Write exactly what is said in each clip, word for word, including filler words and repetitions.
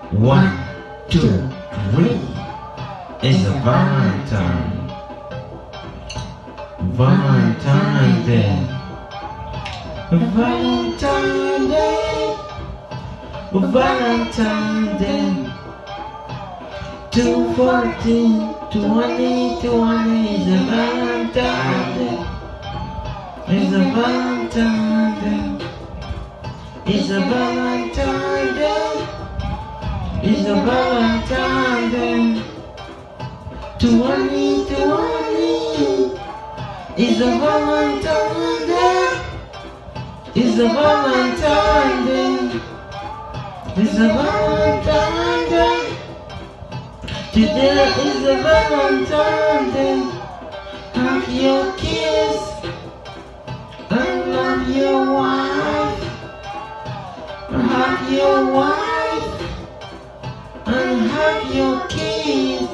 One, two, three. It's a Valentine. Valentine Day. Valentine Day. Valentine Day. two fourteen, twenty twenty is a Valentine Day. It's a Valentine Day. It's a Valentine Day. It's a Valentine Day. twenty twenty is a Valentine Day. It's a Valentine Day. It's a Valentine Day. Today is a Valentine Day. Have your kiss and love your wife. Have your wife and have your kids.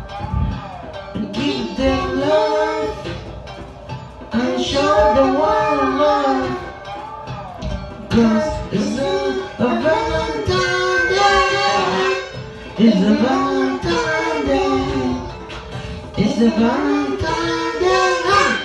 Give them love and show the world love. Cause it's a, a Valentine Day. It's a Valentine Day. It's a Valentine Day. Ah!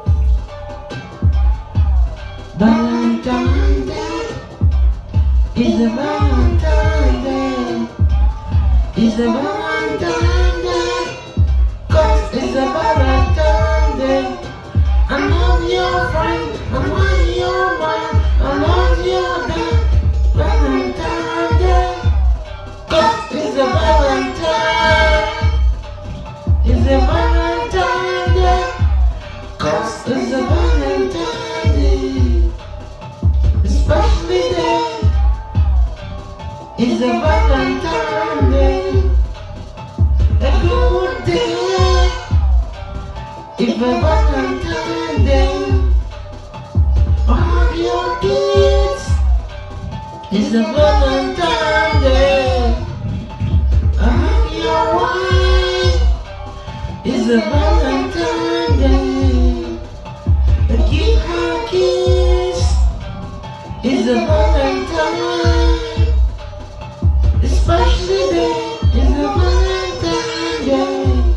Valentine Day. It's a Valentine Day. It's a Valentine Day. Cause it's a Valentine Day. I love your friend, I love your wife, I love your dad. Valentine Day. Cause it's a Valentine. It's a Valentine Day. Cause it's a Valentine Day. Especially day. It's a Valentine Day. A good day. It's a Valentine Day. Hug your kids. It's a Valentine Day. Hug your wife. It's a Valentine Day. Give her a kiss. It's a Valentine. Especially day. It's a Valentine Day.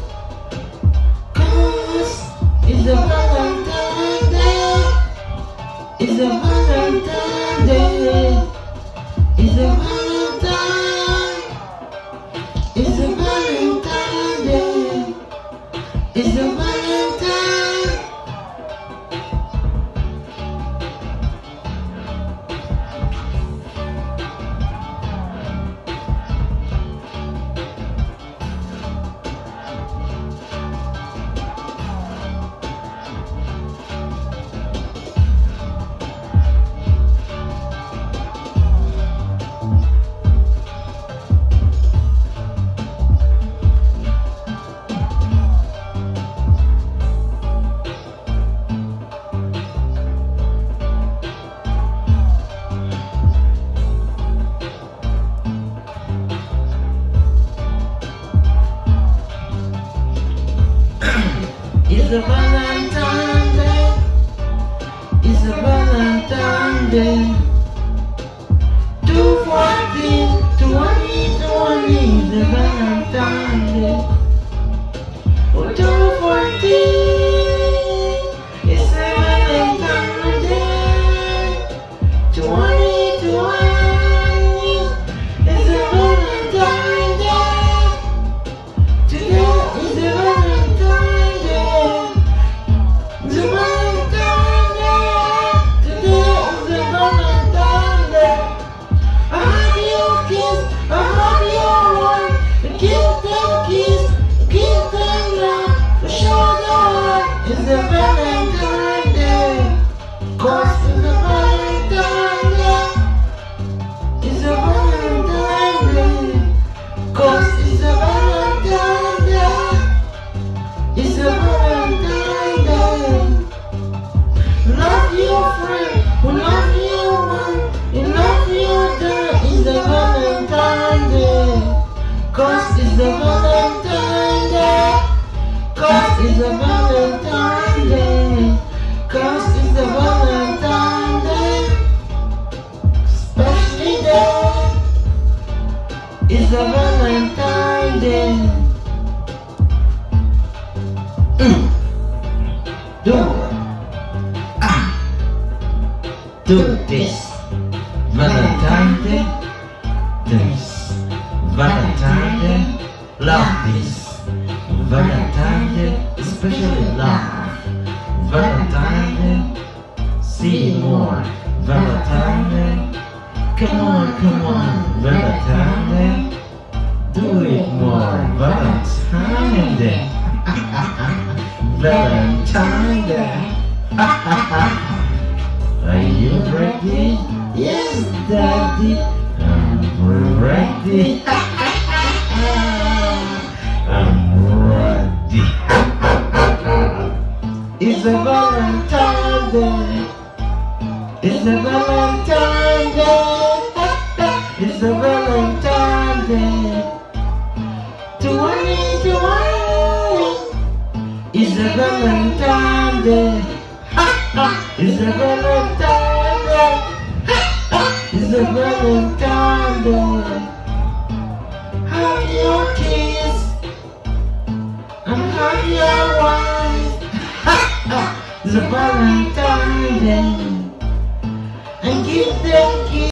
Cause it's a Valentine Day. It's a Valentine Day. It's a Valentine. It's a Valentine Day. It's a Valentine. It's a Valentine Day. It's a Valentine Day. two fourteen, twenty twenty is a Valentine Day. Oh, two fourteen is a Valentine Day. twenty twenty is a Valentine Day. Today is a Valentine Day. It's a Valentine Day. Today is a Valentine Day. I have your kiss, I have your wife, give them It's a Valentine Day. Mm. Do it. Ah. Do this. Valentine Day. This. Valentine Day. Love this. Valentine Day. Especially love. Valentine Day. See more. Valentine Day. Come on, come on. Valentine Day. Do it more. Valentine Day. Valentine Day. Are you ready? Yes, Daddy. I'm ready. I'm ready. It's a Valentine Day. It's a Valentine Day. It's a Valentine Day. Twenty twenty. It's a Valentine Day. It's a Valentine Day. It's a Valentine Day. Hug your kids and hug your wife. It's a Valentine Day. And give them gifts.